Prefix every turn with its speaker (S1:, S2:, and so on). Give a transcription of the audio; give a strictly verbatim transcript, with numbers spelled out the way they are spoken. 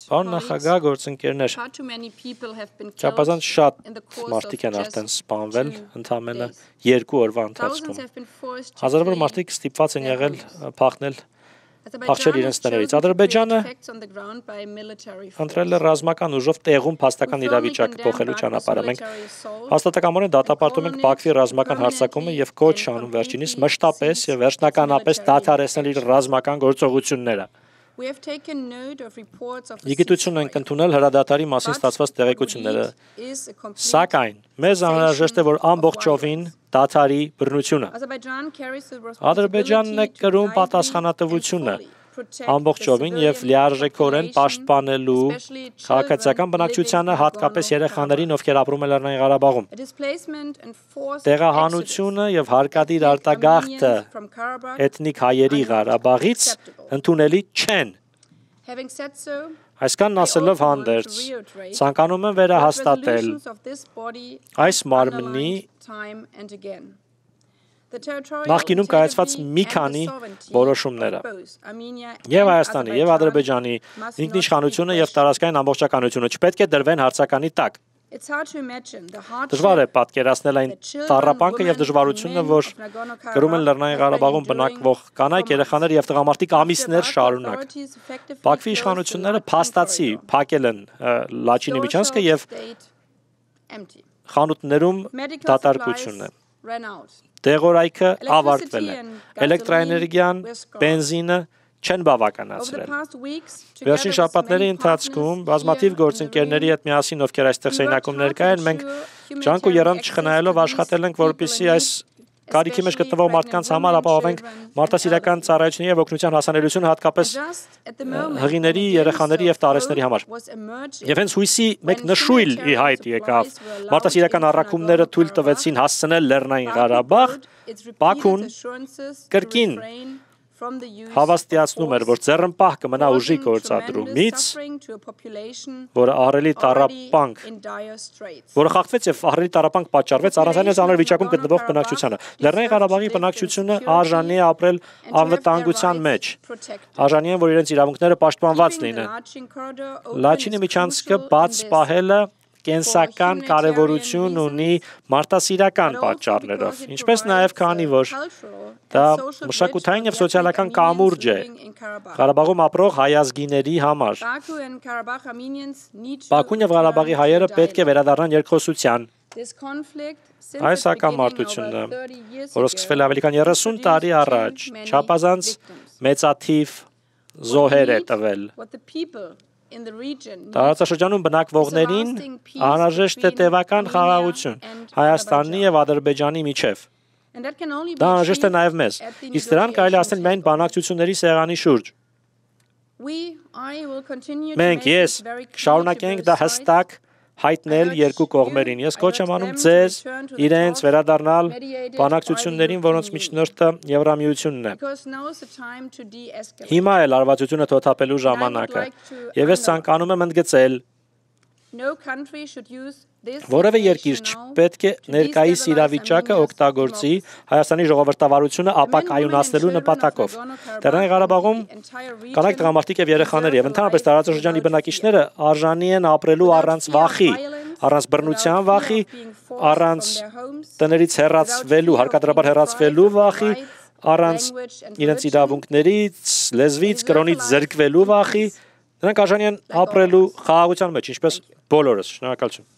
S1: Պարոն նախագահ, գործընկերներ, չափազանց շատ մարդիկ են արդեն սպանվել ընդամենը երկու օրվա ընթացքում։ Հազարավոր մարդիկ ստիպված են եղել փախնել փախչել իրենց տներից։ Ադրբեջանը ընտրել է ռազմական ուժով տեղում փաստական իրավիճակը փոխելու ճանապարհը։ Մենք հաստատակամորեն դատապարտում ենք Բաքվի ռազմական հարձակումը եւ կոչ անում վերջինիս մշտապես եւ վերջնականապես դադարեցնել իր ռազմական գործողությունները։ Իգիտություն ենք ընդունել հրադադարի մասին ստացված տեղեկությունները, սակայն մեզ անհրաժեշտ է, որ ամբողջովին դադարի բռնությունը։ Ադրբեջանն է կրում պատասխանատվությունը ամբողջովին եւ լիարժեքորեն պաշտպանելու քաղաքացիական բնակչությանը, հատկապես երեխաներին, ովքեր ապրում են Լեռնային Ղարաբաղում։ Տեղահանությունը եւ հարկադիր արտագաղթը էթնիկ հայերի Ղարաբաղից ընդունելի չեն։ Այսքանն ասելով հանդերձ, ցանկանում եմ վերահաստատել այս մարմնի նախկինում կայացված մի քանի որոշումները եւ Հայաստանի եւ Ադրբեջանի ինքնիշխանությունը եւ տարածքային ամբողջականությունը չպետք է դրվեն հարցականի տակ։ Դժվար է պատկերացնել այն տառապանքը եւ դժվարությունը, որ կրում են Լեռնային Ղարաբաղում բնակվող կանայք, երեխաներ եւ տղամարդիկ ամիսներ շարունակ։ Բաքվի իշխանությունները փաստացի փակել են Լաչինի միջանցքը եւ խանութներում դատարկություն է։ Դեղորայքը ավարտվել է։ Էլեկտրաէներգիան, բենզինը չեն բավականացրել։ Վերջին շաբաթների ընթացքում բազմաթիվ գործընկերների հետ միասին, ովքեր այստեղ սենյակում ներկա են, մենք ջանք ու եռանդ չխնայելով աշխատել ենք, որպեսզի այս կարիքի մեջ գտնվող մարդկանց համար ապահովենք մարդասիրական ծառայությունների եւ օգնության հասանելիությունը, հատկապես հղիների, երեխաների եւ տարեցների համար։ Եվ հենց հույսի մեկ նշույլ ի հայտ եկավ։ Մարդասիրական առաքումները թույլ տվեցին հասցնել Լեռնային Ղարաբաղ, Բաքուն կրկին հավաստիացնում էր, որ ձեռնպահ կմնա ուժի գործադրումից, որը ահռելի տառապանք, որը խախտվեց եւ ահռելի տառապանք պատճառվեց առանձնապես անոր վիճակում գտնվող բնակչությանը։ Լեռնային Ղարաբաղի բնակչությունը արժանի է ապրել անվտանգության մեջ։ Արժանի է, որ իրենց իրավունքները պաշտպանված լինեն։ Լաչինի միջանցքը բաց պահելը կենսական կարևորություն ունի մարդասիրական պատճառներով, ինչպես նաև քանի որ դա մշակութային եւ սոցիալական կամուրջ է Ղարաբաղում ապրող հայազգիների համար։ Բաքուն եւ Ղարաբաղի հայերը պետք է վերադառնան երկխոսության։ Այս հակամարտությունը, որը սկսվել է ավելի քան երեսուն տարի առաջ, չափազանց մեծաթիվ զոհեր է տվել։ Տարածաշրջանում բնակվողներին անհրաժեշտ է տևական խաղաղություն Հայաստանի եւ Ադրբեջանի միջև։ Դա անհրաժեշտ է նաև մեզ, իսկ դրան կարելի ասել միայն բանակցությունների սեղանի շուրջ։ Մենք ես շարունակենք դա հստակ հայտնել երկու կողմերին։ Ես կոչ եմ անում ձեզ իրենց վերադառնալ բանակցություններին, որոնց միջնորդը Եվրամիությունն է։ Հիմա է լարվածությունը թոթափելու ժամանակը, եւ ես ցանկանում եմ ընդգծել, որևէ երկիր չպետք է ներկայիս իրավիճակը օգտագործի Հայաստանի ժողովրդավարությունը ապակայունացնելու նպատակով։ Լեռնային Ղարաբաղում կանայք, տղամարդիկ եւ երեխաներ եւ ընդհանրապես տարածաշրջանի բնակիչները արժանի են ապրելու առանց վախի, առանց բռնության վախի, առանց տներից հեռացվելու, հարկադրաբար հեռացվելու վախի, առանց իրենց իրավունքներից, լեզվից, կրոնից զրկվելու վախի։ Նրանք արժանի են ապրելու խաղաղության մեջ, ինչպես բոլորս։ Շնորհակալություն։